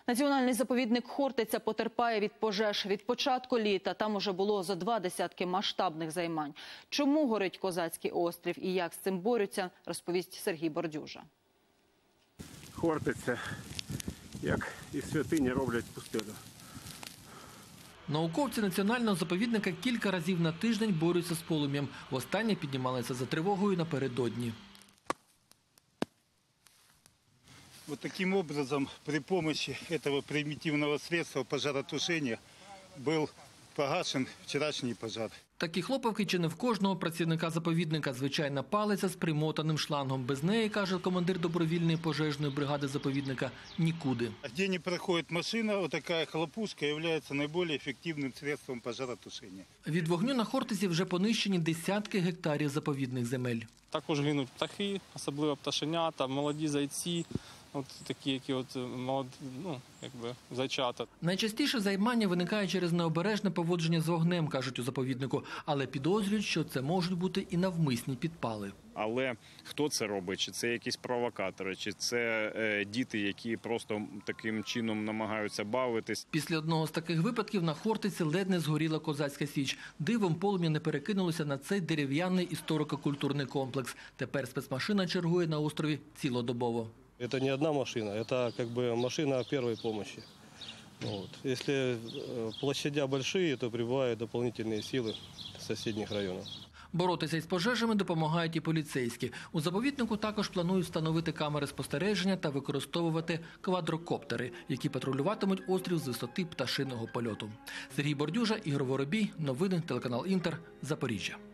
Національний заповідник Хортиця потерпає від пожеж. Від початку літа там уже було зо 2 десятки масштабних займань. Чому горить Козацький острів і як з цим борються, розповість Сергій Бордюжа. Хортиця, як і святині, роблять пустелю. Науковці національного заповідника кілька разів на тиждень борються з полум'ям. Востаннє піднімалися за тривогою напередодні. Вот таким образом, при помощи этого примитивного средства пожаротушения был погашен вчерашний пожар. Такі хлопавки чи не в кожного працівника заповідника. Звичайна палиця з примотаним шлангом. Без неї, каже командир добровільної пожежної бригади заповідника, нікуди. Где не проходит машина, вот такая хлопушка является наиболее эффективным средством пожаротушения. Від вогню на Хортиці вже понищені десятки гектарів заповідних земель. Також гинуть птахи, особливо пташенята, молоді зайці, от такі, які зайчата. Найчастіше займання виникає через необережне поводження з вогнем, кажуть у заповіднику, але підозрюють, що це можуть бути і навмисні підпали. Але хто це робить? Чи це якісь провокатори, чи це діти, які просто таким чином намагаються бавитись? Після одного з таких випадків на Хортиці ледь не згоріла Козацька Січ. Дивом полум'я не перекинулося на цей дерев'яний історико-культурний комплекс. Тепер спецмашина чергує на острові цілодобово. Это не одна машина, это как бы машина первой помощи. Вот. Если площадя большие, то прибывают дополнительные силы с соседних районов. Боротися із пожежами допомагають і поліцейські. У заповіднику також планують встановити камери спостереження та використовувати квадрокоптери, які патрулюватимуть острів з висоти пташиного польоту. Сергій Бордюжа, Ігор Воробій. Новини телеканал Інтер. Запоріжжя.